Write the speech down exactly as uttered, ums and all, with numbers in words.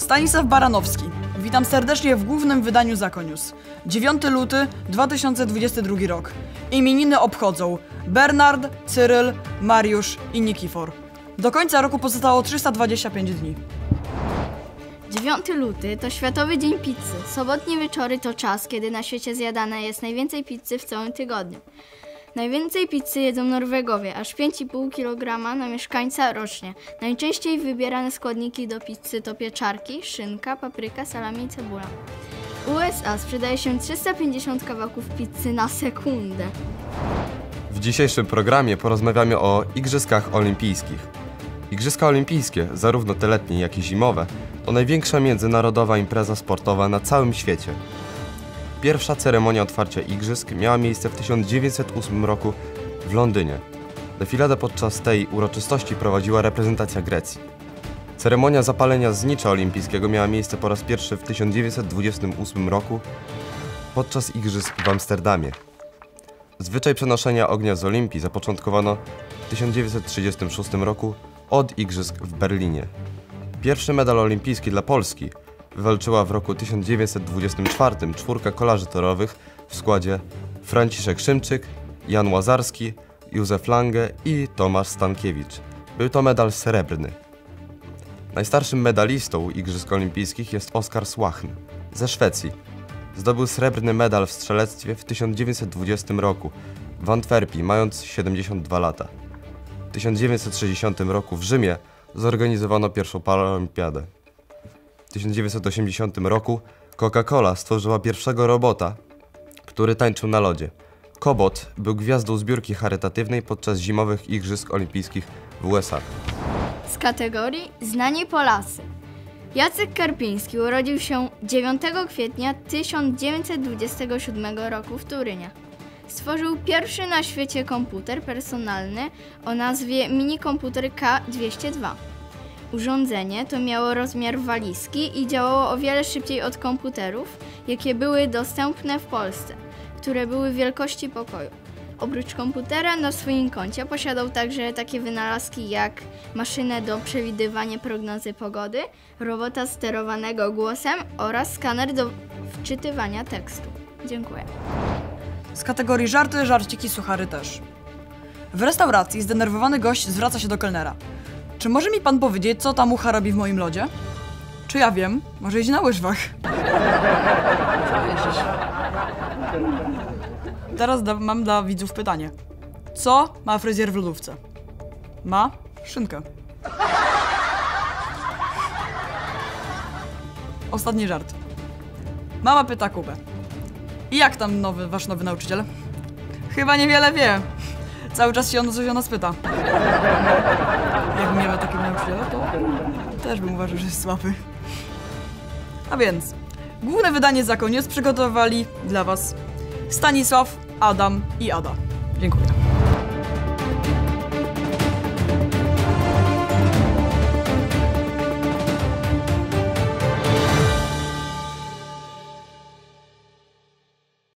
Stanisław Baranowski. Witam serdecznie w głównym wydaniu Zakonius. dziewiątego lutego dwa tysiące dwudziestego drugiego rok. Imieniny obchodzą Bernard, Cyryl, Mariusz i Nikifor. Do końca roku pozostało trzysta dwadzieścia pięć dni. dziewiątego lutego to Światowy Dzień Pizzy. Sobotnie wieczory to czas, kiedy na świecie zjadane jest najwięcej pizzy w całym tygodniu. Najwięcej pizzy jedzą Norwegowie, aż pięć i pół kilograma na mieszkańca rocznie. Najczęściej wybierane składniki do pizzy to pieczarki, szynka, papryka, salami i cebula. W U S A sprzedaje się trzysta pięćdziesiąt kawałków pizzy na sekundę. W dzisiejszym programie porozmawiamy o Igrzyskach Olimpijskich. Igrzyska Olimpijskie, zarówno te letnie, jak i zimowe, to największa międzynarodowa impreza sportowa na całym świecie. Pierwsza ceremonia otwarcia Igrzysk miała miejsce w tysiąc dziewięćset ósmym roku w Londynie. Defiladę podczas tej uroczystości prowadziła reprezentacja Grecji. Ceremonia zapalenia znicza olimpijskiego miała miejsce po raz pierwszy w tysiąc dziewięćset dwudziestym ósmym roku podczas Igrzysk w Amsterdamie. Zwyczaj przenoszenia ognia z Olimpii zapoczątkowano w tysiąc dziewięćset trzydziestym szóstym roku od Igrzysk w Berlinie. Pierwszy medal olimpijski dla Polski wywalczyła w roku tysiąc dziewięćset dwudziestym czwartym czwórka kolarzy torowych w składzie Franciszek Szymczyk, Jan Łazarski, Józef Lange i Tomasz Stankiewicz. Był to medal srebrny. Najstarszym medalistą Igrzysk Olimpijskich jest Oskar Słachn ze Szwecji. Zdobył srebrny medal w strzelectwie w tysiąc dziewięćset dwudziestym roku w Antwerpii, mając siedemdziesiąt dwa lata. W tysiąc dziewięćset sześćdziesiątym roku w Rzymie zorganizowano pierwszą paraolimpiadę. W tysiąc dziewięćset osiemdziesiątym roku Coca-Cola stworzyła pierwszego robota, który tańczył na lodzie. Kobot był gwiazdą zbiórki charytatywnej podczas zimowych Igrzysk Olimpijskich w U S A. Z kategorii Znani Polacy. Jacek Karpiński urodził się dziewiątego kwietnia tysiąc dziewięćset dwudziestego siódmego roku w Turynie. Stworzył pierwszy na świecie komputer personalny o nazwie minikomputer K dwieście dwa. Urządzenie to miało rozmiar walizki i działało o wiele szybciej od komputerów, jakie były dostępne w Polsce, które były wielkości pokoju. Oprócz komputera na swoim koncie posiadał także takie wynalazki jak maszynę do przewidywania prognozy pogody, robota sterowanego głosem oraz skaner do wczytywania tekstu. Dziękuję. Z kategorii żarty, żarciki, suchary też. W restauracji zdenerwowany gość zwraca się do kelnera. Czy może mi pan powiedzieć, co ta mucha robi w moim lodzie? Czy ja wiem? Może jeździ na łyżwach. Teraz da, mam dla widzów pytanie. Co ma fryzjer w lodówce? Ma szynkę. Ostatni żart. Mama pyta Kubę. I jak tam nowy, wasz nowy nauczyciel? Chyba niewiele wie. Cały czas się on coś o nas pyta. Jakbym miała takiego nauczyciela, to też bym uważał, że jest słaby. A więc, główne wydanie Zakonius przygotowali dla was Stanisław, Adam i Ada. Dziękuję.